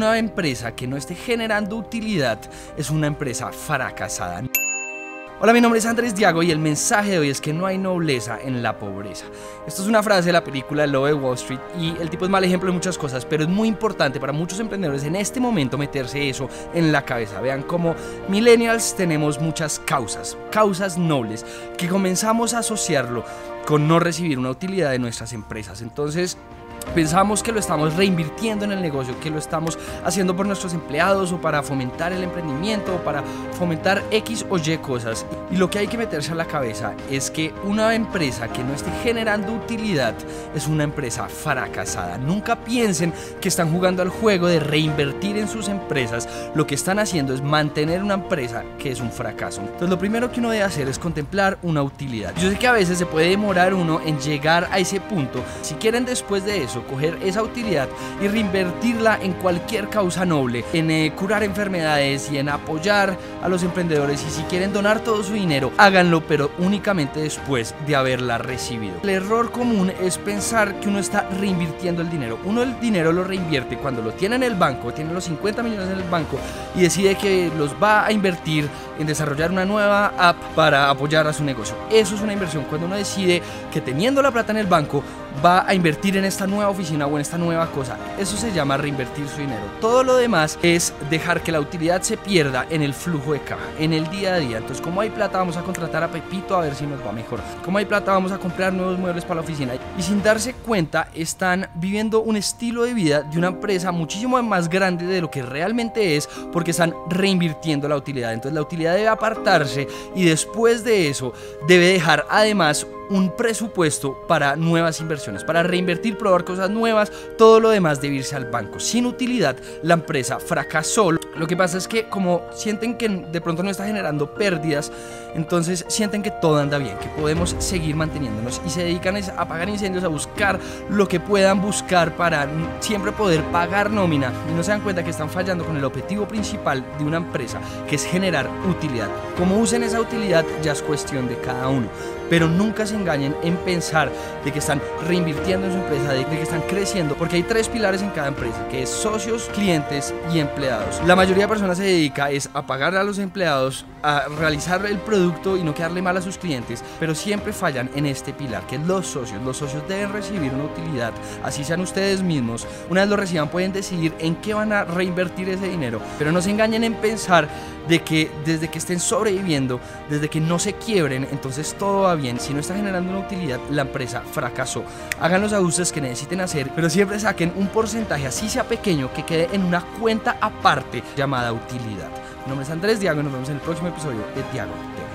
una empresa que no esté generando utilidad es una empresa fracasada. Hola, mi nombre es Andrés Diago y el mensaje de hoy es que no hay nobleza en la pobreza. Esto es una frase de la película El Lobo de Wall Street y el tipo es mal ejemplo de muchas cosas, pero es muy importante para muchos emprendedores en este momento meterse eso en la cabeza. Vean cómo millennials tenemos muchas causas nobles que comenzamos a asociarlo con no recibir una utilidad de nuestras empresas. Entonces pensamos que lo estamos reinvirtiendo en el negocio, que lo estamos haciendo por nuestros empleados o para fomentar el emprendimiento o para fomentar X o Y cosas. Y lo que hay que meterse a la cabeza es que una empresa que no esté generando utilidad es una empresa fracasada. Nunca piensen que están jugando al juego de reinvertir en sus empresas. Lo que están haciendo es mantener una empresa que es un fracaso. Entonces lo primero que uno debe hacer es contemplar una utilidad. Yo sé que a veces se puede demorar uno en llegar a ese punto. Si quieren después de eso coger esa utilidad y reinvertirla en cualquier causa noble, en curar enfermedades y en apoyar a los emprendedores, y si quieren donar todo su dinero, háganlo, pero únicamente después de haberla recibido. El error común es pensar que uno está reinvirtiendo el dinero. Uno el dinero lo reinvierte cuando lo tiene en el banco, tiene los 50 millones en el banco y decide que los va a invertir en desarrollar una nueva app para apoyar a su negocio. Eso es una inversión. Cuando uno decide que teniendo la plata en el banco va a invertir en esta nueva oficina o en esta nueva cosa, eso se llama reinvertir su dinero. Todo lo demás es dejar que la utilidad se pierda en el flujo de caja, en el día a día. Entonces, como hay plata, vamos a contratar a Pepito a ver si nos va mejor. Como hay plata, vamos a comprar nuevos muebles para la oficina. Y sin darse cuenta, están viviendo un estilo de vida de una empresa muchísimo más grande de lo que realmente es, porque están reinvirtiendo la utilidad. Entonces, la utilidad debe apartarse y después de eso debe dejar además un presupuesto para nuevas inversiones, para reinvertir, probar cosas nuevas. Todo lo demás debe irse al banco. Sin utilidad, la empresa fracasó. Lo que pasa es que como sienten que de pronto no está generando pérdidas, entonces sienten que todo anda bien, que podemos seguir manteniéndonos y se dedican a apagar incendios, a buscar lo que puedan buscar para siempre poder pagar nómina, y no se dan cuenta que están fallando con el objetivo principal de una empresa, que es generar utilidad. Como usen esa utilidad ya es cuestión de cada uno, pero nunca se engañen en pensar de que están reinvirtiendo en su empresa, de que están creciendo, porque hay tres pilares en cada empresa, que es socios, clientes y empleados. La mayoría de personas se dedica a pagar a los empleados, a realizar el producto y no quedarle mal a sus clientes, pero siempre fallan en este pilar, que es los socios. Los socios deben recibir una utilidad, así sean ustedes mismos. Una vez lo reciban, pueden decidir en qué van a reinvertir ese dinero, pero no se engañen en pensar de que desde que estén sobreviviendo, desde que no se quiebren, entonces todo va bien. Si no está generando una utilidad, la empresa fracasó. Hagan los ajustes que necesiten hacer, pero siempre saquen un porcentaje, así sea pequeño, que quede en una cuenta aparte llamada utilidad. Mi nombre es Andrés Diago y nos vemos en el próximo episodio de Diago.